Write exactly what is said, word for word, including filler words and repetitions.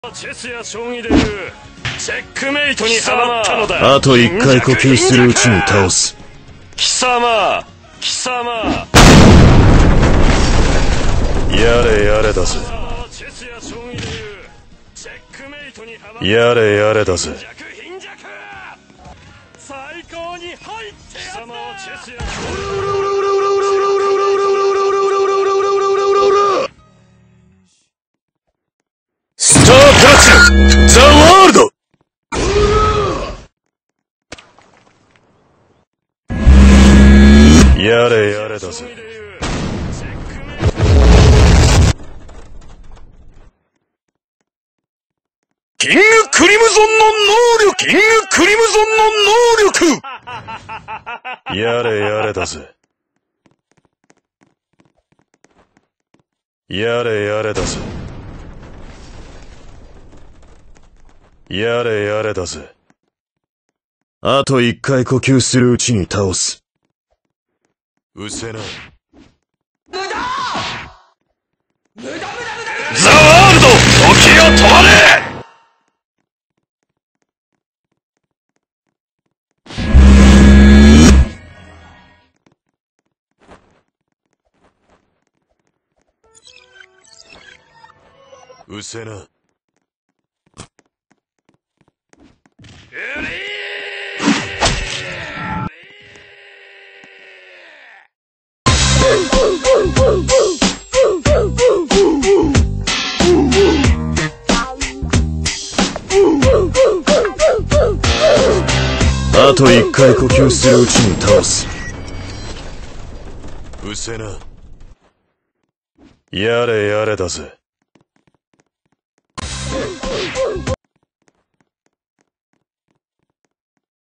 チェスや将棋でいうチェックメイトにハマったのだ。 あと一回呼吸するうちに倒す。 貴様貴様やれやれだぜ。 チェスや将棋でいうチェックメイトにハマった。 やれやれだぜ。 貧弱最高に入ってやった。貴様はチェスや将スタープラチナザワールド。やれやれだぜ。キングクリムゾンの能力、キングクリムゾンの能力。やれやれだぜ。やれやれだぜ。やれやれだぜ。あと一回呼吸するうちに倒す。うせな。無駄無駄無駄無駄。ザワールド、時を止まれ。うせな。あと一回呼吸するうちに倒す。うせな。やれやれだぜ。